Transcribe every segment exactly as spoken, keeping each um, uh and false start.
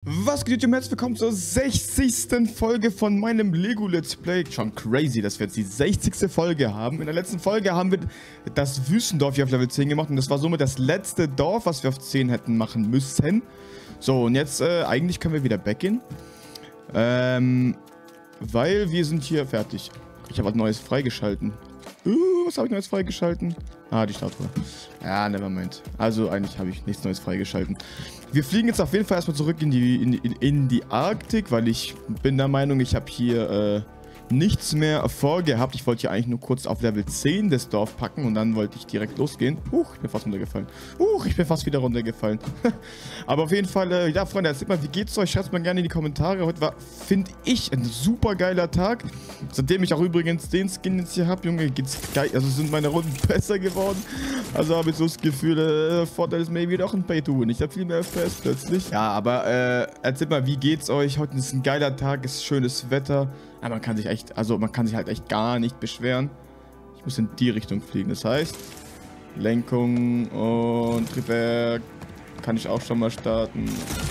Was geht, YouTube? Herzlich willkommen zur sechzigsten Folge von meinem Lego Let's Play. Schon crazy, dass wir jetzt die sechzigste Folge haben. In der letzten Folge haben wir das Wüstendorf hier auf Level zehn gemacht und das war somit das letzte Dorf, was wir auf zehn hätten machen müssen. So, und jetzt, äh, eigentlich können wir wieder backgehen. Ähm, weil wir sind hier fertig. Ich habe was Neues freigeschalten. Uh, was habe ich Neues freigeschalten? Ah, die Statue. Ja, nevermind. Also eigentlich habe ich nichts Neues freigeschalten. Wir fliegen jetzt auf jeden Fall erstmal zurück in die, in, in, in die Arktik, weil ich bin der Meinung, ich habe hier äh, nichts mehr vorgehabt. Ich wollte hier eigentlich nur kurz auf Level zehn das Dorf packen und dann wollte ich direkt losgehen. Huch, ich bin fast runtergefallen. Huch, ich bin fast wieder runtergefallen. Aber auf jeden Fall, äh, ja Freunde, erzählt mal, wie geht's euch? Schreibt mal gerne in die Kommentare. Heute war, finde ich, ein super geiler Tag. Seitdem ich auch übrigens den Skin jetzt hier habe, Junge, geht's geil. Also sind meine Runden besser geworden. Also habe ich so das Gefühl, äh, Vorteil ist maybe doch ein Pay-to-Win. Ich habe viel mehr F P S plötzlich. Ja, aber äh, erzählt mal, wie geht's euch? Heute ist ein geiler Tag, ist schönes Wetter. Ja, man kann sich echt, also man kann sich halt echt gar nicht beschweren. Ich muss in die Richtung fliegen. Das heißt, Lenkung und Triebwerk kann ich auch schon mal starten.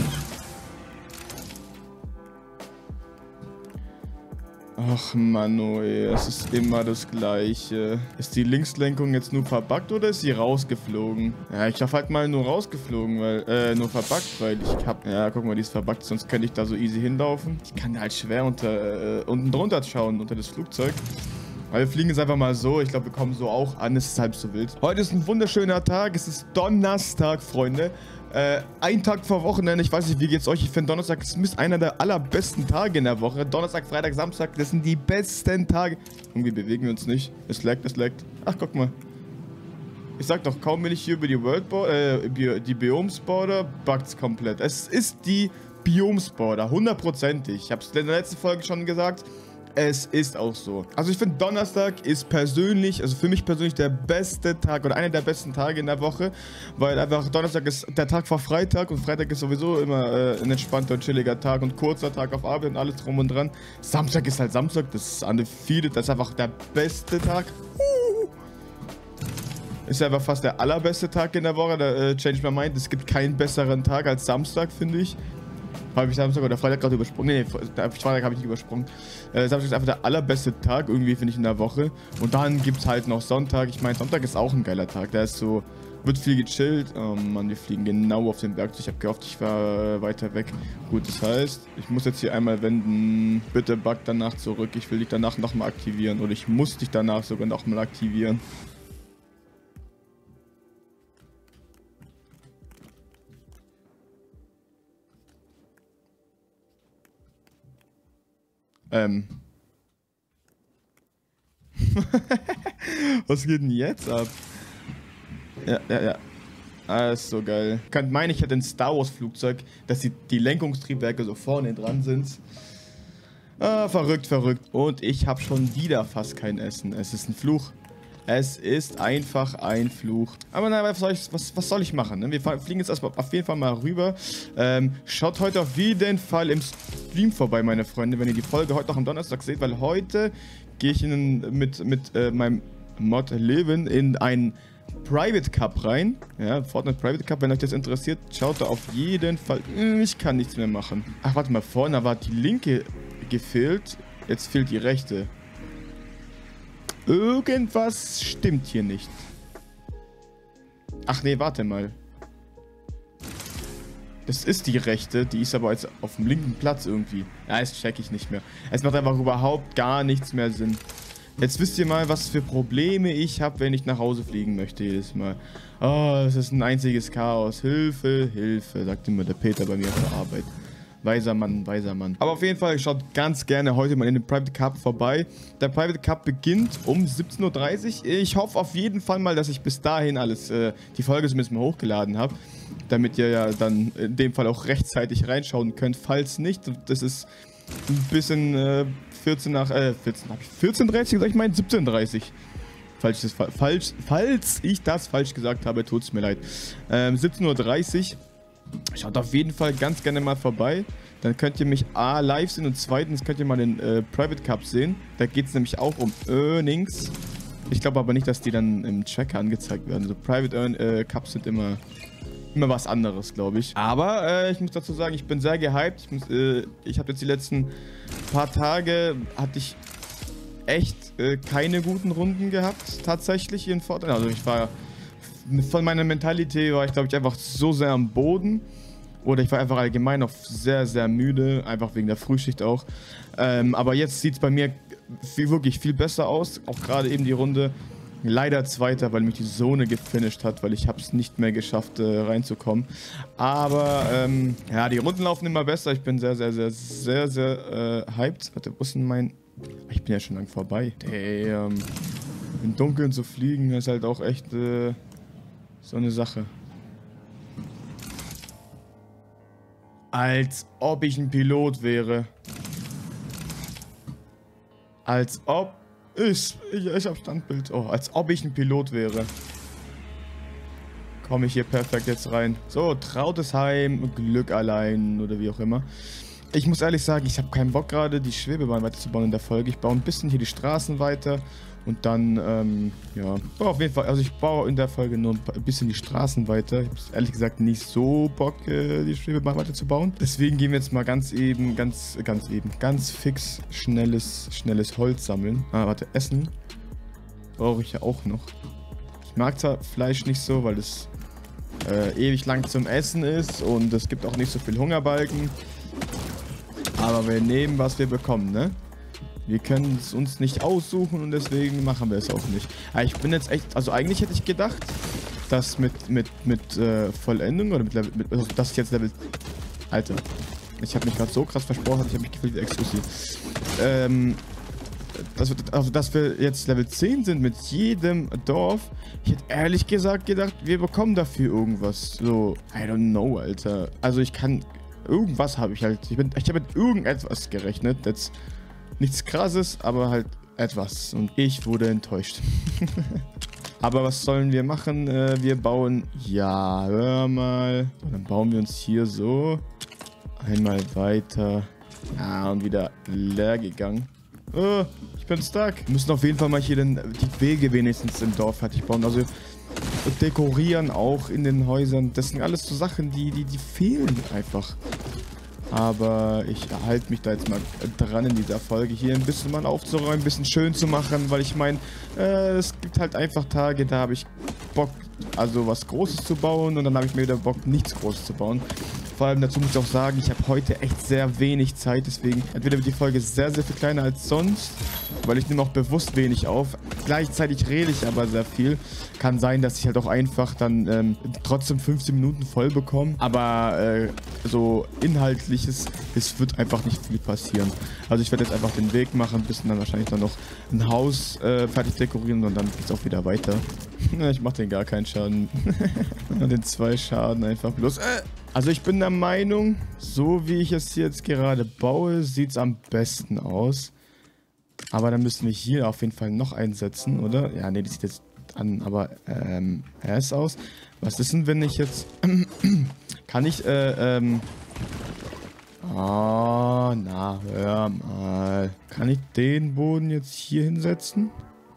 Ach Manuel, es ist immer das Gleiche. Ist die Linkslenkung jetzt nur verbuggt oder ist sie rausgeflogen? Ja, ich hab halt mal nur rausgeflogen, weil, äh, nur verbuggt, weil ich hab, ja, guck mal, die ist verbuggt, sonst könnte ich da so easy hinlaufen. Ich kann halt schwer unter, äh, unten drunter schauen, unter das Flugzeug. Aber wir fliegen jetzt einfach mal so. Ich glaube, wir kommen so auch an. Es ist halb so wild. Heute ist ein wunderschöner Tag. Es ist Donnerstag, Freunde. Äh, ein Tag vor Wochenende. Ich weiß nicht, wie geht's euch? Ich finde Donnerstag ist einer der allerbesten Tage in der Woche. Donnerstag, Freitag, Samstag, das sind die besten Tage. Irgendwie bewegen wir uns nicht. Es laggt, es laggt. Ach, guck mal. Ich sag doch, kaum bin ich hier über die World Border, äh, die Biomes Border, bugt's komplett. Es ist die Biomes Border, hundertprozentig. Ich hab's in der letzten Folge schon gesagt. Es ist auch so. Also ich finde, Donnerstag ist persönlich, also für mich persönlich der beste Tag oder einer der besten Tage in der Woche, weil einfach Donnerstag ist der Tag vor Freitag und Freitag ist sowieso immer äh, ein entspannter und chilliger Tag und kurzer Tag auf Arbeit und alles drum und dran. Samstag ist halt Samstag, das ist undefeated, das ist einfach der beste Tag. Uh. Ist einfach fast der allerbeste Tag in der Woche, da äh, change my mind, es gibt keinen besseren Tag als Samstag, finde ich. Habe ich Samstag oder Freitag gerade übersprungen? Nee, Freitag habe ich nicht übersprungen. Äh, Samstag ist einfach der allerbeste Tag, irgendwie, finde ich, in der Woche. Und dann gibt es halt noch Sonntag. Ich meine, Sonntag ist auch ein geiler Tag. Da ist so, wird viel gechillt. Oh Mann, wir fliegen genau auf den Berg. Ich habe gehofft, ich war äh, weiter weg. Gut, das heißt, ich muss jetzt hier einmal wenden. Bitte bug danach zurück. Ich will dich danach nochmal aktivieren. Oder ich muss dich danach sogar nochmal aktivieren. Ähm. Was geht denn jetzt ab? Ja, ja, ja. Ah, ist so geil. Könnt meinen, ich hätte ein Star Wars Flugzeug, dass die, die Lenkungstriebwerke so vorne dran sind. Ah, verrückt, verrückt. Und ich habe schon wieder fast kein Essen. Es ist ein Fluch. Es ist einfach ein Fluch. Aber naja, was soll ich, was, was soll ich machen? Ne? Wir fliegen jetzt erstmal auf jeden Fall mal rüber. Ähm, schaut heute auf jeden Fall im Stream vorbei, meine Freunde, wenn ihr die Folge heute noch am Donnerstag seht, weil heute gehe ich in, mit, mit äh, meinem Mod Leben in einen Private Cup rein. Ja, Fortnite Private Cup, wenn euch das interessiert, schaut da auf jeden Fall. Ich kann nichts mehr machen. Ach, warte mal, vorne war die linke gefehlt. Jetzt fehlt die rechte. Irgendwas stimmt hier nicht. Ach nee, warte mal. Das ist die rechte, die ist aber jetzt auf dem linken Platz irgendwie. Ja, das check ich nicht mehr. Es macht einfach überhaupt gar nichts mehr Sinn. Jetzt wisst ihr mal, was für Probleme ich habe, wenn ich nach Hause fliegen möchte jedes Mal. Oh, es ist ein einziges Chaos. Hilfe, Hilfe, sagt immer der Peter bei mir auf der Arbeit. Weiser Mann, weiser Mann. Aber auf jeden Fall schaut ganz gerne heute mal in den Private Cup vorbei. Der Private Cup beginnt um siebzehn Uhr dreißig. Ich hoffe auf jeden Fall mal, dass ich bis dahin alles, äh, die Folge zumindest mal hochgeladen habe. Damit ihr ja dann in dem Fall auch rechtzeitig reinschauen könnt. Falls nicht, das ist ein bisschen äh, vierzehn nach, äh, vierzehn, hab ich vierzehn Uhr dreißig gesagt? Ich meine siebzehn Uhr dreißig. Falls ich das, falsch, falls ich das falsch gesagt habe, tut es mir leid. Ähm, siebzehn Uhr dreißig. Schaut auf jeden Fall ganz gerne mal vorbei. Dann könnt ihr mich A, live sehen und zweitens könnt ihr mal den äh, Private Cup sehen. Da geht es nämlich auch um Earnings. Ich glaube aber nicht, dass die dann im Tracker angezeigt werden. Also Private Earn, äh, Cups sind immer immer was anderes, glaube ich. Aber äh, ich muss dazu sagen, ich bin sehr gehypt. Ich, muss, äh, ich habe jetzt die letzten paar Tage, hatte ich echt äh, keine guten Runden gehabt, tatsächlich in Fortnite. Also ich war, von meiner Mentalität war ich, glaube ich, einfach so sehr am Boden. Oder ich war einfach allgemein noch sehr, sehr müde, einfach wegen der Frühschicht auch. Ähm, aber jetzt sieht es bei mir viel, wirklich viel besser aus. Auch gerade eben die Runde. Leider Zweiter, weil mich die Zone gefinisht hat, weil ich habe es nicht mehr geschafft, äh, reinzukommen. Aber, ähm, ja, die Runden laufen immer besser. Ich bin sehr, sehr, sehr, sehr, sehr äh, hyped. Warte, wo ist denn mein... Ich bin ja schon lang vorbei. Damn. Im Dunkeln zu fliegen ist halt auch echt äh, so eine Sache. Als ob ich ein Pilot wäre. Als ob ich... Ich, ich hab Standbild. Oh, als ob ich ein Pilot wäre. Komme ich hier perfekt jetzt rein. So, Trautesheim, Glück allein oder wie auch immer. Ich muss ehrlich sagen, ich habe keinen Bock gerade, die Schwebebahn weiterzubauen in der Folge. Ich baue ein bisschen hier die Straßen weiter. Und dann, ähm, ja, baue auf jeden Fall, also ich baue in der Folge nur ein bisschen die Straßen weiter. Ich habe ehrlich gesagt nicht so Bock, äh, die Schwebebahn weiter zu bauen. Deswegen gehen wir jetzt mal ganz eben, ganz, ganz eben, ganz fix schnelles, schnelles Holz sammeln. Ah, warte, Essen brauche ich ja auch noch. Ich mag zwar Fleisch nicht so, weil es äh, ewig lang zum Essen ist und es gibt auch nicht so viel Hungerbalken. Aber wir nehmen, was wir bekommen, ne? Wir können es uns nicht aussuchen und deswegen machen wir es auch nicht. Aber ich bin jetzt echt, also eigentlich hätte ich gedacht, dass mit, mit, mit äh, Vollendung oder mit Level, mit, also das ist jetzt Level, Alter, ich habe mich gerade so krass versprochen, ich habe mich gefühlt wie Exklusiv. Ähm, dass wir, also dass wir jetzt Level zehn sind mit jedem Dorf. Ich hätte ehrlich gesagt gedacht, wir bekommen dafür irgendwas. So, I don't know, Alter. Also ich kann, irgendwas habe ich halt, ich, bin, ich habe mit irgendetwas gerechnet, jetzt nichts Krasses, aber halt etwas. Und ich wurde enttäuscht. Aber was sollen wir machen? Äh, wir bauen... Ja, hör mal. Und dann bauen wir uns hier so. Einmal weiter. Ja, und wieder leer gegangen. Oh, ich bin stuck. Wir müssen auf jeden Fall mal hier den, die Wege wenigstens im Dorf fertig bauen. Also dekorieren auch in den Häusern. Das sind alles so Sachen, die, die, die fehlen einfach. Aber ich halte mich da jetzt mal dran in dieser Folge, hier ein bisschen mal aufzuräumen, ein bisschen schön zu machen, weil ich meine, äh, es gibt halt einfach Tage, da habe ich Bock, also was Großes zu bauen und dann habe ich mir wieder Bock, nichts Großes zu bauen. Vor allem dazu muss ich auch sagen, ich habe heute echt sehr wenig Zeit, deswegen entweder wird die Folge sehr, sehr viel kleiner als sonst, weil ich nehme auch bewusst wenig auf. Gleichzeitig rede ich aber sehr viel. Kann sein, dass ich halt auch einfach dann ähm, trotzdem fünfzehn Minuten voll bekomme, aber äh, so inhaltliches, es wird einfach nicht viel passieren. Also ich werde jetzt einfach den Weg machen, bis dann wahrscheinlich dann noch ein Haus äh, fertig dekorieren und dann geht es auch wieder weiter. Ich mache den gar keinen Schaden. Den zwei Schaden einfach bloß. Äh. Also ich bin der Meinung, so wie ich es hier jetzt gerade baue, sieht es am besten aus. Aber dann müssen wir hier auf jeden Fall noch einsetzen, oder? Ja, nee, das sieht jetzt an, aber ähm, er ist aus. Was ist denn, wenn ich jetzt... Kann ich, äh, ähm... Oh, na, hör mal. Kann ich den Boden jetzt hier hinsetzen?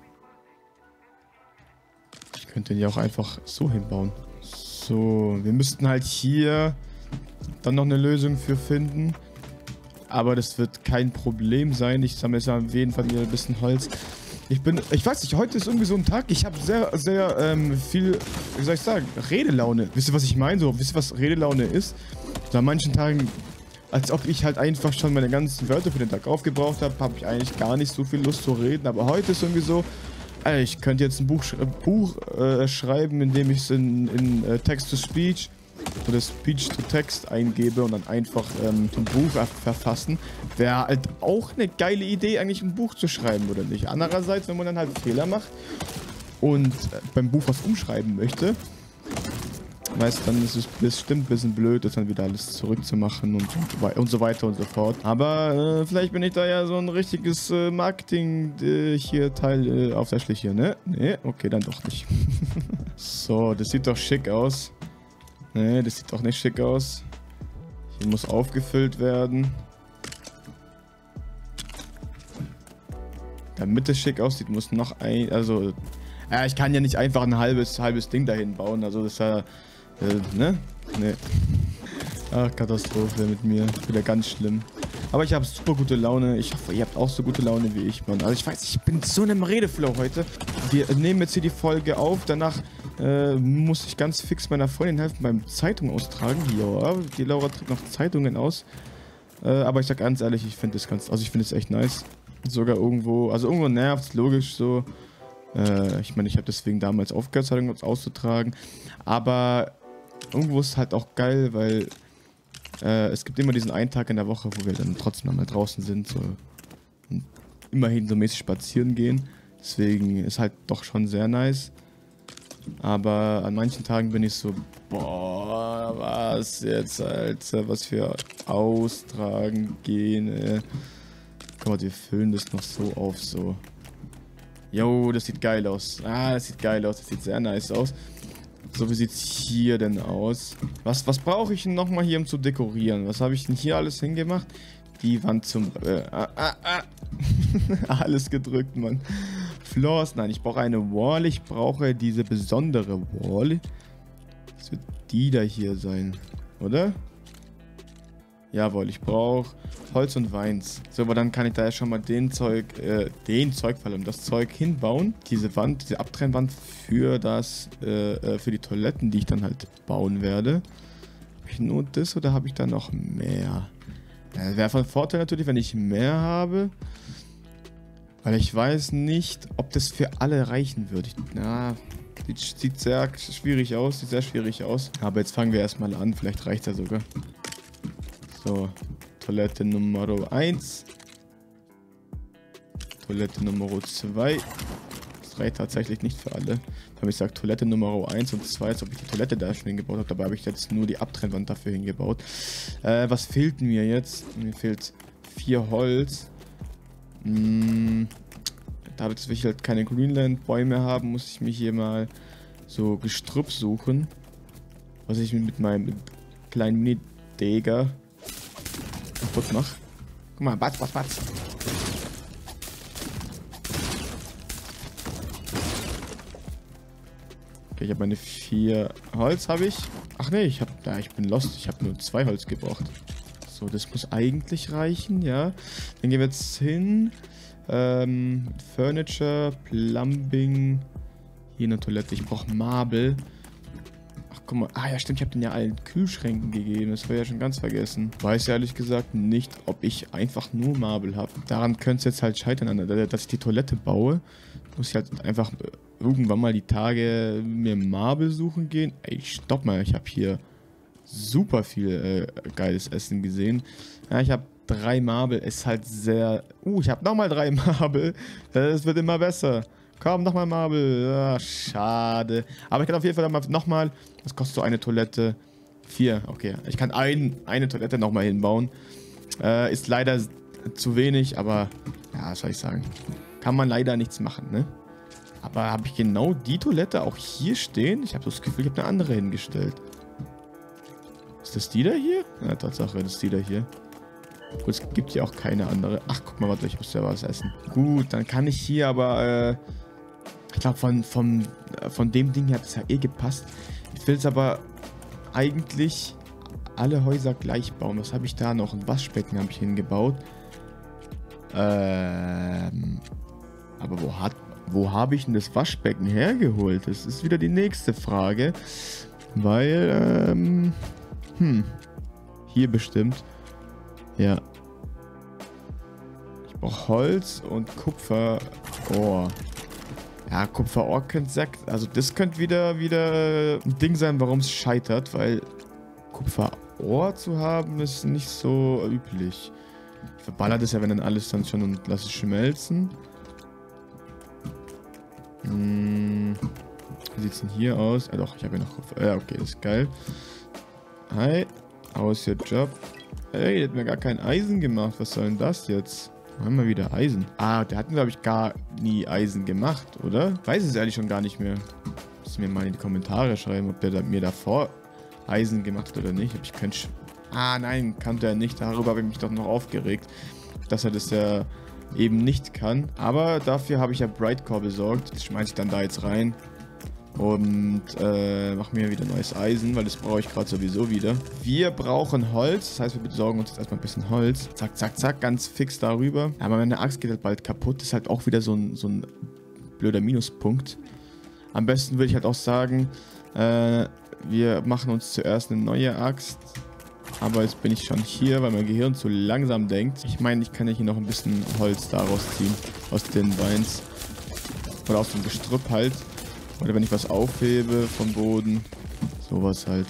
Ich könnte den ja auch einfach so hinbauen. So, wir müssten halt hier dann noch eine Lösung für finden. Aber das wird kein Problem sein. Ich sammle jetzt auf jeden Fall wieder ein bisschen Holz. Ich bin, ich weiß nicht, heute ist irgendwie so ein Tag. Ich habe sehr, sehr ähm, viel, wie soll ich sagen, Redelaune. Wisst ihr, was ich meine? So, wisst ihr, was Redelaune ist? So an manchen Tagen, als ob ich halt einfach schon meine ganzen Wörter für den Tag aufgebraucht habe, habe ich eigentlich gar nicht so viel Lust zu reden. Aber heute ist irgendwie so, ey, ich könnte jetzt ein Buch, sch Buch äh, schreiben, indem ich es in, in äh, Text-to-Speech oder Speech-to-Text eingebe und dann einfach ähm, ein Buch verfassen. Wäre halt auch eine geile Idee, eigentlich ein Buch zu schreiben, oder nicht? Andererseits, wenn man dann halt Fehler macht und äh, beim Buch was umschreiben möchte, weißt dann ist es bestimmt ein bisschen blöd, das dann wieder alles zurückzumachen und, und so weiter und so fort. Aber äh, vielleicht bin ich da ja so ein richtiges äh, Marketing äh, hier Teil äh, auf der Schliche, ne? Ne, okay, dann doch nicht. So, das sieht doch schick aus. Ne, das sieht doch nicht schick aus. Hier muss aufgefüllt werden. Damit es schick aussieht, muss noch ein... Also, ja, ich kann ja nicht einfach ein halbes, halbes Ding dahin bauen. Also, das ist ja... Äh, ne? Ne. Ach, Katastrophe mit mir. Wieder ganz schlimm. Aber ich habe super gute Laune. Ich hoffe, ihr habt auch so gute Laune wie ich, Mann. Also ich weiß, ich bin so in einem Redeflow heute. Wir nehmen jetzt hier die Folge auf. Danach äh, muss ich ganz fix meiner Freundin helfen beim Zeitung austragen. Ja, die Laura trägt noch Zeitungen aus. Äh, aber ich sag ganz ehrlich, ich finde es ganz, also ich finde es echt nice. Sogar irgendwo, also irgendwo nervt es, logisch so. Äh, ich meine, ich habe deswegen damals aufgehört, Zeitungen auszutragen. Aber irgendwo ist es halt auch geil, weil äh, es gibt immer diesen einen Tag in der Woche, wo wir dann trotzdem mal draußen sind, so und immerhin so mäßig spazieren gehen. Deswegen ist halt doch schon sehr nice. Aber an manchen Tagen bin ich so, boah, was jetzt, Alter, was für austragen gehen, ey. Guck mal, wir füllen das noch so auf, so. Jo, das sieht geil aus. Ah, das sieht geil aus, das sieht sehr nice aus. So, wie sieht's hier denn aus? Was, was brauche ich denn nochmal hier, um zu dekorieren? Was habe ich denn hier alles hingemacht? Die Wand zum... Äh, ah, ah, ah. Alles gedrückt, Mann. Floors, nein, ich brauche eine Wall. Ich brauche diese besondere Wall. Das wird die da hier sein, oder? Jawohl, ich brauche Holz und Weins. So, aber dann kann ich da ja schon mal den Zeug, äh, den Zeug, vor allem das Zeug hinbauen. Diese Wand, diese Abtrennwand für das, äh, äh, für die Toiletten, die ich dann halt bauen werde. Habe ich nur das oder habe ich da noch mehr? Ja, wäre von Vorteil natürlich, wenn ich mehr habe. Weil ich weiß nicht, ob das für alle reichen würde. Ich, na, sieht, sieht sehr schwierig aus, sieht sehr schwierig aus. Aber jetzt fangen wir erstmal an, vielleicht reicht er sogar. So, Toilette Nummer eins. Toilette Nummer zwei. Das reicht tatsächlich nicht für alle. Wenn ich sage Toilette Nummer eins und zwei, als ob ich die Toilette da schon hingebaut habe. Dabei habe ich jetzt nur die Abtrennwand dafür hingebaut. Äh, was fehlt mir jetzt? Mir fehlt vier Holz. Hm, dadurch, dass wir halt keine Greenland-Bäume haben, muss ich mich hier mal so Gestrüpp suchen. Was ich mit meinem kleinen Mini-Deger kaputt mache. Guck mal, batz, batz, batz. Okay, ich habe meine vier Holz, habe ich. Ach nee, ich habe, ja, ich bin lost. Ich habe nur zwei Holz gebraucht. So, das muss eigentlich reichen, ja. Dann gehen wir jetzt hin. Ähm, Furniture, Plumbing. Hier eine Toilette. Ich brauche Marble. Ach, guck mal. Ah ja, stimmt. Ich habe den ja allen Kühlschränken gegeben. Das war ja schon ganz vergessen. Weiß ehrlich gesagt nicht, ob ich einfach nur Marble habe. Daran könnte es jetzt halt scheitern, dass ich die Toilette baue. Muss ich halt einfach irgendwann mal die Tage mir Marble suchen gehen. Ey, stopp mal. Ich habe hier super viel äh, geiles Essen gesehen. Ja, ich habe drei Marble. Ist halt sehr... Uh, ich habe nochmal drei Marble. Es wird immer besser. Komm, nochmal Marble. Ah, schade. Aber ich kann auf jeden Fall nochmal... Was kostet so eine Toilette? Vier. Okay. Ich kann ein, eine Toilette nochmal hinbauen. Äh, ist leider zu wenig, aber... Ja, was soll ich sagen? Kann man leider nichts machen, ne? Aber habe ich genau die Toilette auch hier stehen? Ich habe so das Gefühl, ich habe eine andere hingestellt. Ist das die da hier? Ja, Tatsache, das ist die da hier. Gut, es gibt hier auch keine andere. Ach, guck mal, warte, ich muss ja was essen. Gut, dann kann ich hier aber, äh, ich glaube, von, von, von dem Ding her hat es ja eh gepasst. Ich will es aber eigentlich alle Häuser gleich bauen. Was habe ich da noch? Ein Waschbecken habe ich hingebaut. Ähm, aber wo hat, wo habe ich denn das Waschbecken hergeholt? Das ist wieder die nächste Frage. Weil, ähm... Hm. Hier bestimmt. Ja. Ich brauche Holz und Kupferohr. Ja, Kupferohr könnte sagen. Also das könnte wieder, wieder ein Ding sein, warum es scheitert. Weil Kupferohr zu haben, ist nicht so üblich. Ich verballer das ja, wenn dann alles dann schon und lasse es schmelzen. Hm. Wie sieht es denn hier aus? Ah doch, ich habe ja noch Kupfer. Ja, okay, das ist geil. Hi, how's your job? Ey, der hat mir gar kein Eisen gemacht. Was soll denn das jetzt? Haben wir wieder Eisen. Ah, der hat mir, glaube ich, gar nie Eisen gemacht, oder? Weiß es ehrlich schon gar nicht mehr. Müsst ihr mir mal in die Kommentare schreiben, ob der da, mir davor Eisen gemacht hat oder nicht. Ich könnte... Ah, nein, kannte er nicht. Darüber habe ich mich doch noch aufgeregt, dass er das ja eben nicht kann. Aber dafür habe ich ja Brightcore besorgt. Das schmeiße ich dann da jetzt rein. Und äh, machen mir wieder neues Eisen, weil das brauche ich gerade sowieso wieder. Wir brauchen Holz, das heißt, wir besorgen uns jetzt erstmal ein bisschen Holz. Zack, zack, zack, ganz fix darüber. Aber meine Axt geht halt bald kaputt. Das ist halt auch wieder so ein, so ein blöder Minuspunkt. Am besten würde ich halt auch sagen, äh, wir machen uns zuerst eine neue Axt. Aber jetzt bin ich schon hier, weil mein Gehirn zu langsam denkt. Ich meine, ich kann ja hier noch ein bisschen Holz daraus ziehen. Aus den Vines. Oder aus dem Gestrüpp halt. Oder wenn ich was aufhebe vom Boden. Sowas halt.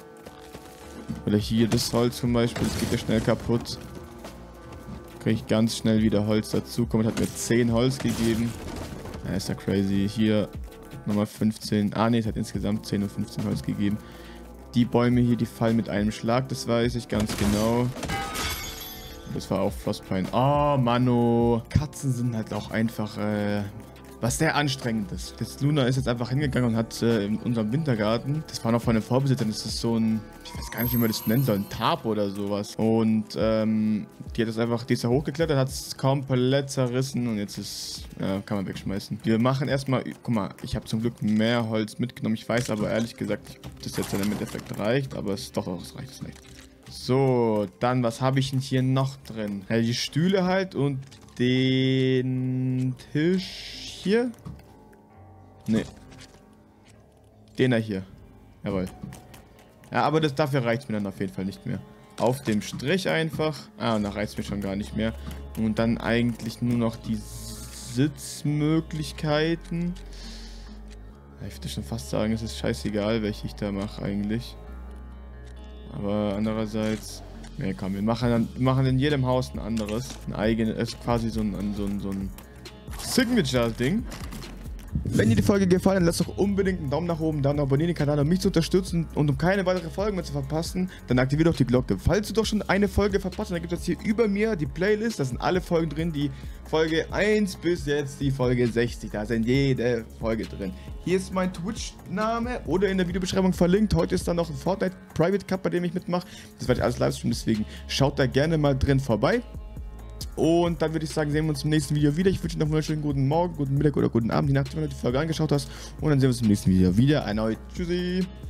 Oder hier das Holz zum Beispiel. Das geht ja schnell kaputt. Kriege ich ganz schnell wieder Holz dazu. Komm, hat mir zehn Holz gegeben. Ja, ist ja crazy. Hier nochmal fünfzehn. Ah, ne, es hat insgesamt zehn und fünfzehn Holz gegeben. Die Bäume hier, die fallen mit einem Schlag. Das weiß ich ganz genau. Das war auch Frostpine. Oh, Mano. Katzen sind halt auch einfach, äh... was sehr anstrengend ist. Jetzt Luna ist jetzt einfach hingegangen und hat äh, in unserem Wintergarten, das war noch von den Vorbesitzern, das ist so ein, ich weiß gar nicht, wie man das nennen soll, ein Tarp oder sowas. Und ähm, die hat das einfach, die ist da hochgeklettert, hat es komplett zerrissen und jetzt ist, ja, kann man wegschmeißen. Wir machen erstmal, guck mal, ich habe zum Glück mehr Holz mitgenommen. Ich weiß aber ehrlich gesagt nicht, ob das jetzt dann im Endeffekt reicht, aber es ist doch auch, es reicht, es reicht. So, dann, was habe ich denn hier noch drin? Ja, die Stühle halt und den Tisch hier? Ne. Den da hier. Jawohl. Ja, aber das, dafür reicht es mir dann auf jeden Fall nicht mehr. Auf dem Strich einfach. Ah, und da reicht es mir schon gar nicht mehr. Und dann eigentlich nur noch die Sitzmöglichkeiten. Ich würde schon fast sagen, es ist scheißegal, welche ich da mache eigentlich. Aber andererseits... Ne, komm, wir machen, dann, wir machen in jedem Haus ein anderes. Ein eigenes, ist quasi so ein, so ein, so ein Signature-Ding. Wenn dir die Folge gefallen hat, lass doch unbedingt einen Daumen nach oben, dann abonnieren den Kanal, um mich zu unterstützen und um keine weitere Folge mehr zu verpassen, dann aktiviere doch die Glocke. Falls du doch schon eine Folge verpasst hast, dann gibt es hier über mir die Playlist, da sind alle Folgen drin, die Folge eins bis jetzt die Folge sechzig, da sind jede Folge drin. Hier ist mein Twitch-Name oder in der Videobeschreibung verlinkt. Heute ist dann noch ein Fortnite Private Cup, bei dem ich mitmache. Das werde ich alles live streamen, deswegen schaut da gerne mal drin vorbei. Und dann würde ich sagen, sehen wir uns im nächsten Video wieder. Ich wünsche dir noch einen schönen guten Morgen, guten Mittag oder guten Abend, je nachdem, wenn du die Folge angeschaut hast. Und dann sehen wir uns im nächsten Video wieder. Erneut. Tschüssi.